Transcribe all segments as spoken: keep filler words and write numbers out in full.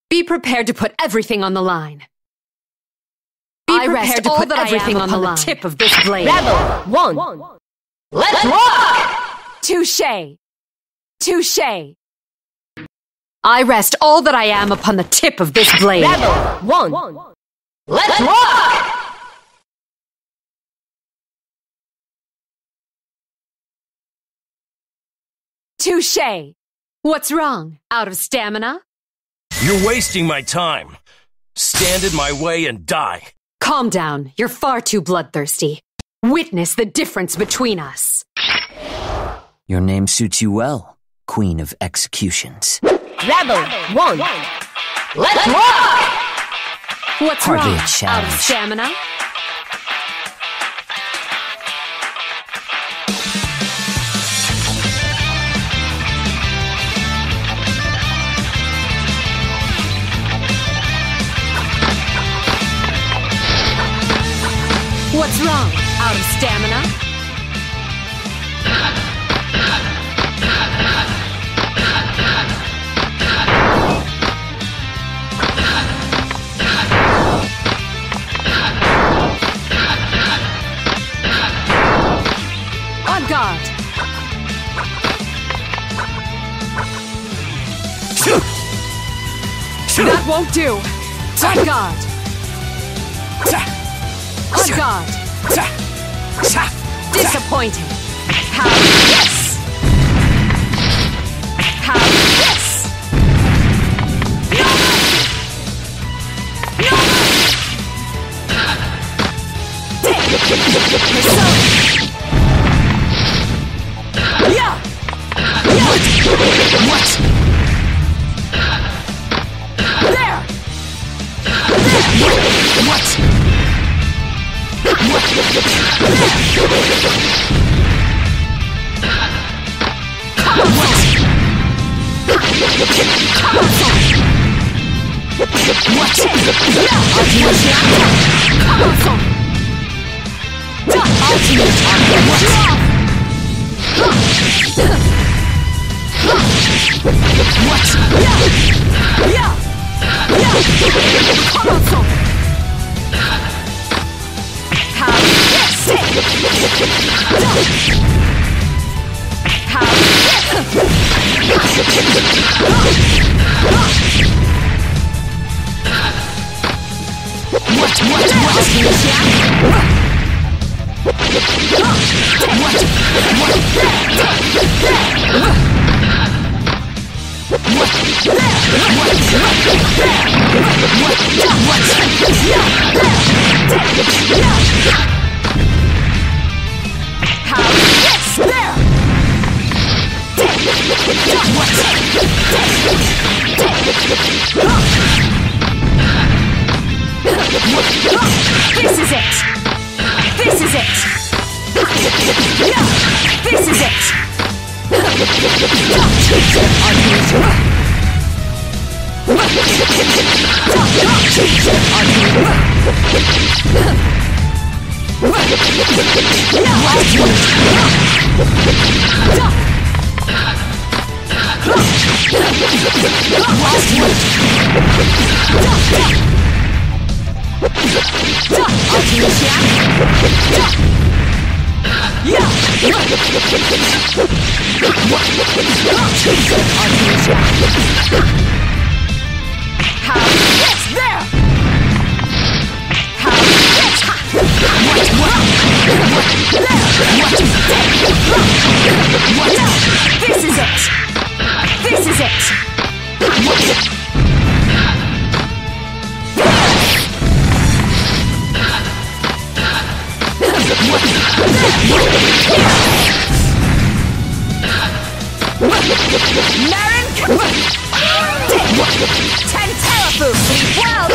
Be prepared to put everything on the line. Be I prepared rest to all put that I everything am on the upon the line. tip of this blade. Rebel, one. Let's rock! Touché! Touché! I rest all that I am upon the tip of this blade. Rebel, one. Let's rock! Touché! What's wrong? Out of stamina? You're wasting my time. Stand in my way and die. Calm down. You're far too bloodthirsty. Witness the difference between us. Your name suits you well, Queen of Executions. Rebel, one. Let's rock! What's Hardly wrong? a challenge. Out of stamina? What's wrong? Out of stamina? On guard! That won't do! On guard! On guard! Disappointing! How this? How this? No! No! Persona! Yeah! Yeah! What? There! There! What? This is it! This is it! This is it! How this there? How this? What? What? This is it. This is it. Marin! Ten Terafu! Sleep well!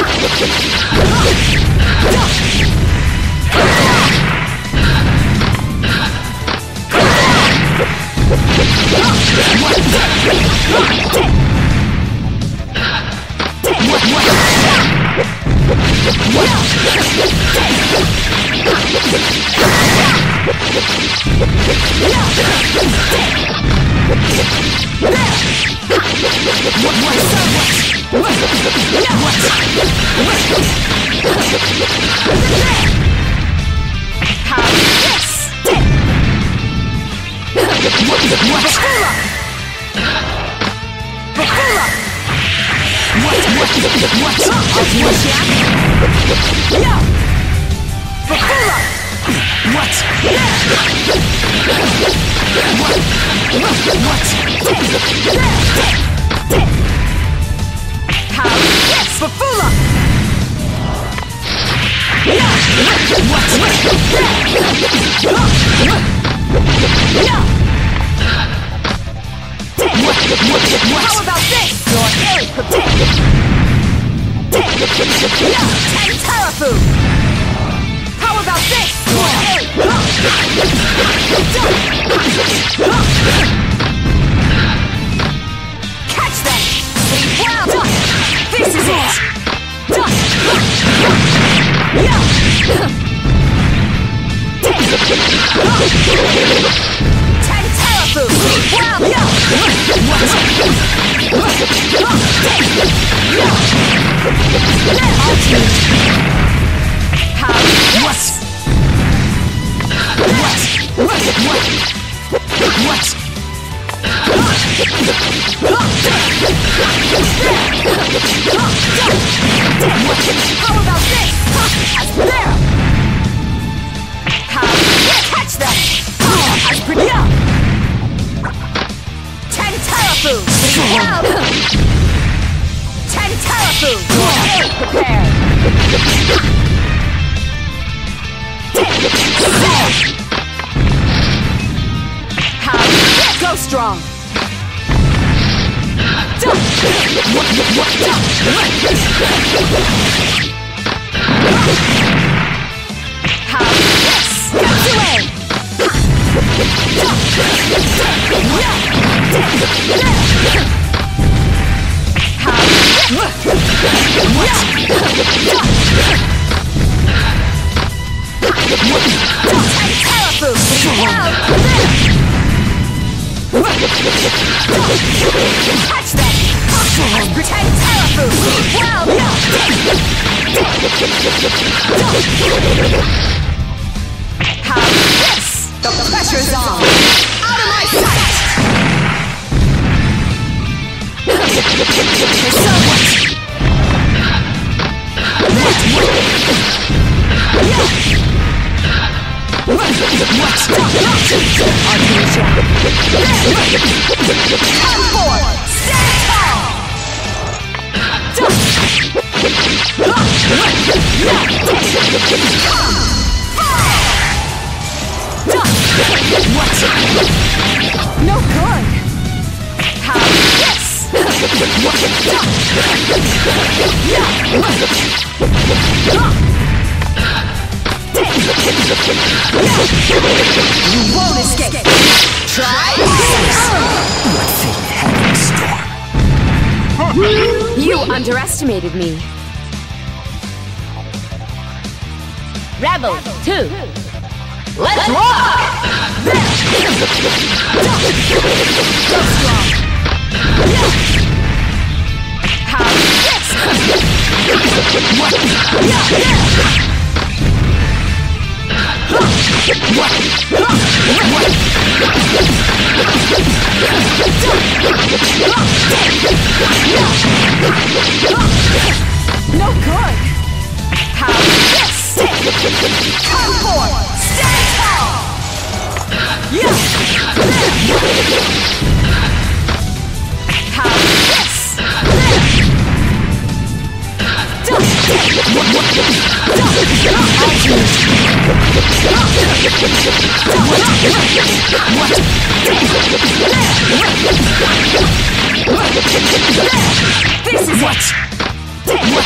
What? How about this? You're ill-prepared. Ten Terafu! How about this? You're Catch them! Well done! This is it! Done! Yeah! Ten Terafu! Well, yeah! How? What? What? What? What? What? How about this? As there! How? Catch them! As pretty up! Ten Terafu! Wow! Ten Terafu! You're prepared! How? Go strong! How? Yes! Get away! How? Terafu! Catch them! Ten Terafu! Well, how? Yes! The pressure's on! Out of my sight! There's so much! What? Come forward! Stand tall! What? No good! How? Yes! You won't escape! Try this! What fate had in store? You underestimated me. Rebel two. Let's rock! Go strong! How? Yes! What? No good! How? Yes! Come forward! Stand tall! Yes! How? Yes! This is what? What?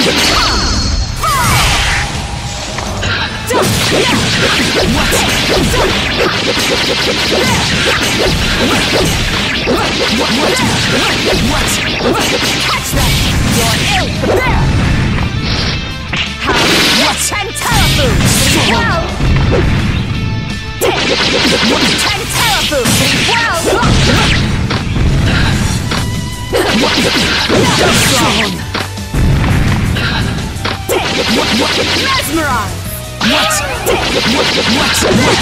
Catch them! You're ill-prepared! How? What? Ten Terafu! Well! Ten Terafu! Well! What? Mesmerize! What? What? What?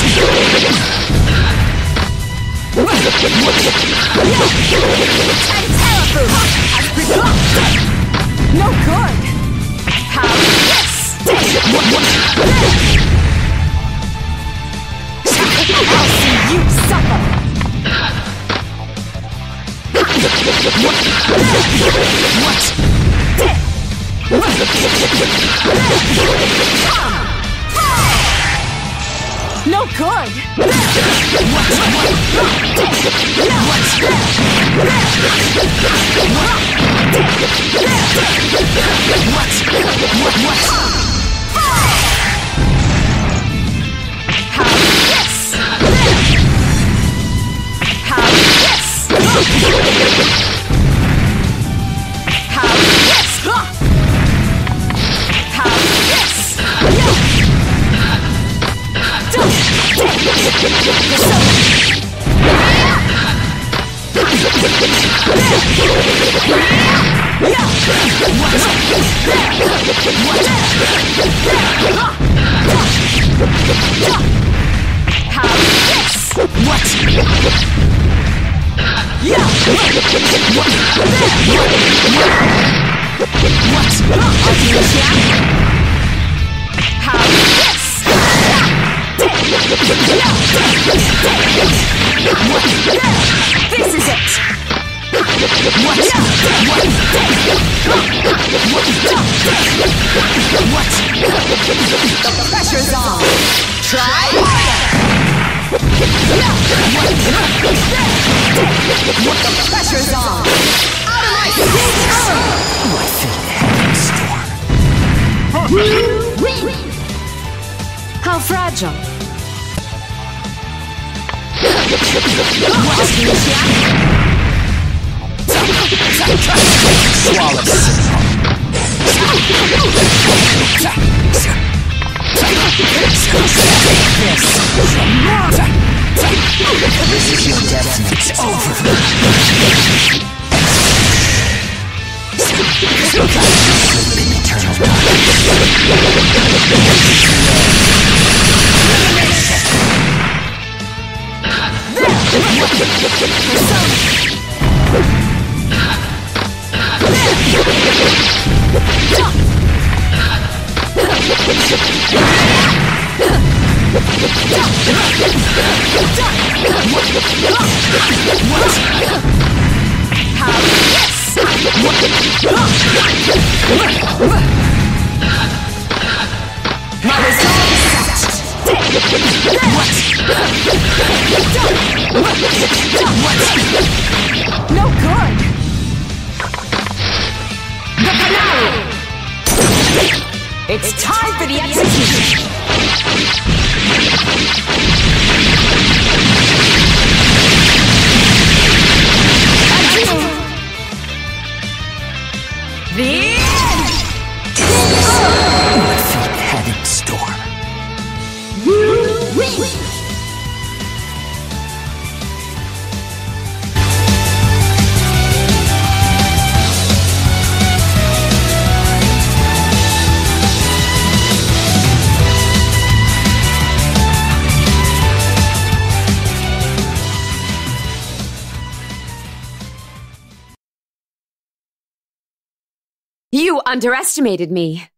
And Telefu! As begun! No good! How this? I'll see you suffer! No good! How this? How this? How this? How this? How this? What? Yeah. What? How this? This is it. What? What? The pressure's on. Try harder. The pressure's on. Out of my skin. My fate heading storm. How fragile. Swallow. This is your destiny. It's over. Sleep in eternal How this? My resolve is set. No good. The finale. It's time for the execution. Adieu. The end. What fate had in store. You win. You underestimated me.